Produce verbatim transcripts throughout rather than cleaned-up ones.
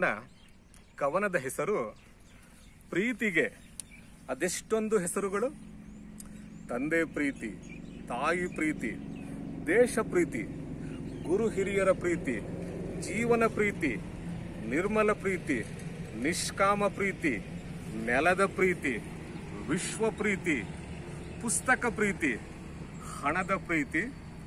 ಕವನದ ಹೆಸರು ಪ್ರೀತಿಗೆ ಅದೆಷ್ಟೊಂದು ಹೆಸರುಗಳು. ತಂದೆ ಪ್ರೀತಿ, ತಾಯಿ ಪ್ರೀತಿ, ದೇಶ ಪ್ರೀತಿ, ಗುರು ಹಿರಿಯರ ಪ್ರೀತಿ, ಜೀವನ ಪ್ರೀತಿ, ನಿರ್ಮಲ ಪ್ರೀತಿ, ನಿಷ್ಕಾಮ ಪ್ರೀತಿ, ನೆಲದ ಪ್ರೀತಿ, ವಿಶ್ವ ಪ್ರೀತಿ, ಪುಸ್ತಕ ಪ್ರೀತಿ, ಹಣದ ಪ್ರೀತಿ,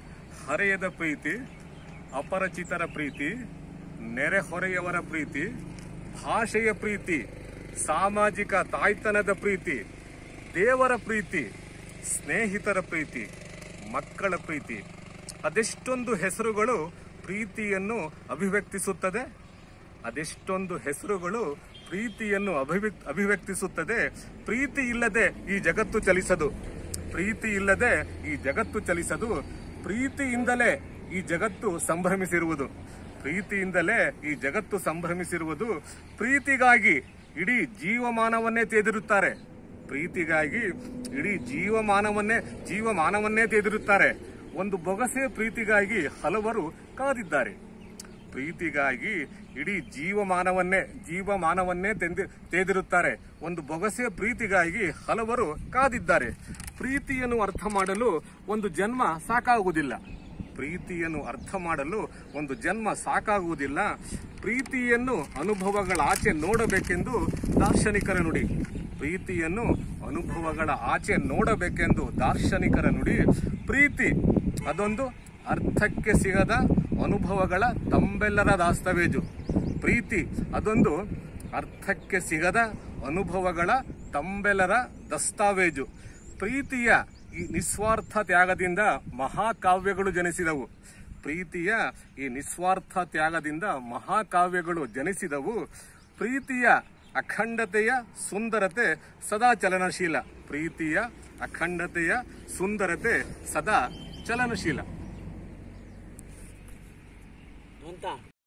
ಹರೆಯದ ಪ್ರೀತಿ, ಅಪರಿಚಿತರ ಪ್ರೀತಿ, ನೆರೆಹೊರೆಯವರ ಪ್ರೀತಿ, ಭಾಷೆಯ ಪ್ರೀತಿ, ಸಾಮಾಜಿಕ ತಾಯ್ತನದ ಪ್ರೀತಿ, ದೇವರ ಪ್ರೀತಿ, ಸ್ನೇಹಿತರ ಪ್ರೀತಿ, ಮಕ್ಕಳ ಪ್ರೀತಿ. ಅದೆಷ್ಟೊಂದು ಹೆಸರುಗಳು ಪ್ರೀತಿಯನ್ನು ಅಭಿವ್ಯಕ್ತಿಸುತ್ತದೆ. ಅದೆಷ್ಟೊಂದು ಹೆಸರುಗಳು ಪ್ರೀತಿಯನ್ನು ಅಭಿವ್ಯಕ್ತಿ ಅಭಿವ್ಯಕ್ತಿಸುತ್ತದೆ ಪ್ರೀತಿ ಇಲ್ಲದೆ ಈ ಜಗತ್ತು ಚಲಿಸದು. ಪ್ರೀತಿ ಇಲ್ಲದೆ ಈ ಜಗತ್ತು ಚಲಿಸದು. ಪ್ರೀತಿಯಿಂದಲೇ ಈ ಜಗತ್ತು ಸಂಭ್ರಮಿಸಿರುವುದು. ಪ್ರೀತಿಯಿಂದಲೇ ಈ ಜಗತ್ತು ಸಂಭ್ರಮಿಸಿರುವುದು. ಪ್ರೀತಿಗಾಗಿ ಇಡೀ ಜೀವಮಾನವನ್ನೇ ತೆಗೆದಿರುತ್ತಾರೆ. ಪ್ರೀತಿಗಾಗಿ ಇಡೀ ಜೀವಮಾನವನ್ನೇ ಜೀವಮಾನವನ್ನೇ ತೆಗೆದಿರುತ್ತಾರೆ. ಒಂದು ಬೊಗಸೆ ಪ್ರೀತಿಗಾಗಿ ಹಲವರು ಕಾದಿದ್ದಾರೆ. ಪ್ರೀತಿಗಾಗಿ ಇಡೀ ಜೀವಮಾನವನ್ನೇ ಜೀವಮಾನವನ್ನೇ ತೆಂದಿ ತೆಗೆದಿರುತ್ತಾರೆ. ಒಂದು ಬೊಗಸೆ ಪ್ರೀತಿಗಾಗಿ ಹಲವರು ಕಾದಿದ್ದಾರೆ. ಪ್ರೀತಿಯನ್ನು ಅರ್ಥ ಮಾಡಲು ಒಂದು ಜನ್ಮ ಸಾಕಾಗುವುದಿಲ್ಲ. ಪ್ರೀತಿಯನ್ನು ಅರ್ಥ ಮಾಡಲು ಒಂದು ಜನ್ಮ ಸಾಕಾಗುವುದಿಲ್ಲ. ಪ್ರೀತಿಯನ್ನು ಅನುಭವಗಳ ಆಚೆ ನೋಡಬೇಕೆಂದು ದಾರ್ಶನಿಕರ ನುಡಿ. ಪ್ರೀತಿಯನ್ನು ಅನುಭವಗಳ ಆಚೆ ನೋಡಬೇಕೆಂದು ದಾರ್ಶನಿಕರ ನುಡಿ. ಪ್ರೀತಿ ಅದೊಂದು ಅರ್ಥಕ್ಕೆ ಸಿಗದ ಅನುಭವಗಳ ತಂಬೆಲ್ಲರ ದಾಸ್ತಾವೇಜು. ಪ್ರೀತಿ ಅದೊಂದು ಅರ್ಥಕ್ಕೆ ಸಿಗದ ಅನುಭವಗಳ ತಂಬೆಲ್ಲರ ದಸ್ತಾವೇಜು. ಪ್ರೀತಿಯ ಈ ನಿಸ್ವಾರ್ಥ ತ್ಯಾಗದಿಂದ ಮಹಾಕಾವ್ಯಗಳು ಜನಿಸಿದವು. ಪ್ರೀತಿಯ ಈ ನಿಸ್ವಾರ್ಥ ತ್ಯಾಗದಿಂದ ಮಹಾಕಾವ್ಯಗಳು ಜನಿಸಿದವು. ಪ್ರೀತಿಯ ಅಖಂಡತೆಯ ಸುಂದರತೆ ಸದಾ ಚಲನಶೀಲ. ಪ್ರೀತಿಯ ಅಖಂಡತೆಯ ಸುಂದರತೆ ಸದಾ ಚಲನಶೀಲ.